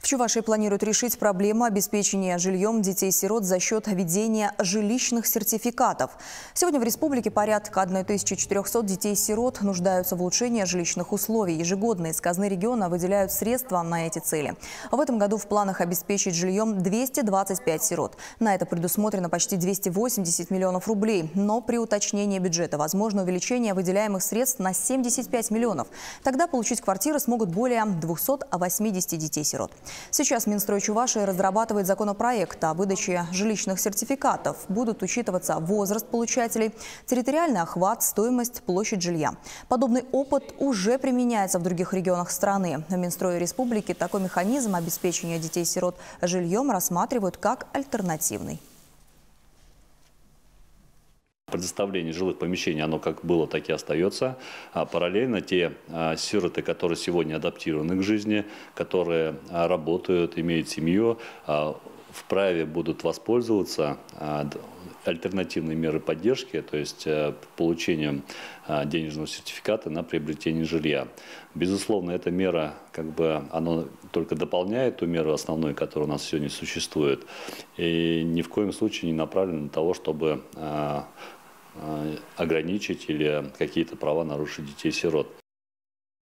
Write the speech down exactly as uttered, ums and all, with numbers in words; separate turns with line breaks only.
В Чувашии планируют решить проблему обеспечения жильем детей-сирот за счет введения жилищных сертификатов. Сегодня в республике порядка тысячи четырёхсот детей-сирот нуждаются в улучшении жилищных условий. Ежегодно из казны региона выделяют средства на эти цели. В этом году в планах обеспечить жильем двести двадцать пять сирот. На это предусмотрено почти двести восемьдесят миллионов рублей. Но при уточнении бюджета возможно увеличение выделяемых средств на семьдесят пять миллионов. Тогда получить квартиры смогут более двухсот восьмидесяти детей-сирот. Сейчас Минстрой Чувашии разрабатывает законопроект о выдаче жилищных сертификатов. Будут учитываться возраст получателей, территориальный охват, стоимость, площадь жилья. Подобный опыт уже применяется в других регионах страны. В Минстрое республики такой механизм обеспечения детей-сирот жильем рассматривают как альтернативный.
Предоставление жилых помещений, оно как было, так и остается. А параллельно те а, сироты, которые сегодня адаптированы к жизни, которые а, работают, имеют семью, а, вправе будут воспользоваться а, альтернативной мерой поддержки, то есть а, получением а, денежного сертификата на приобретение жилья. Безусловно, эта мера, как бы, она только дополняет ту меру основную, которая у нас сегодня существует, и ни в коем случае не направлена на того, чтобы а, ограничить или какие-то права нарушить детей-сирот.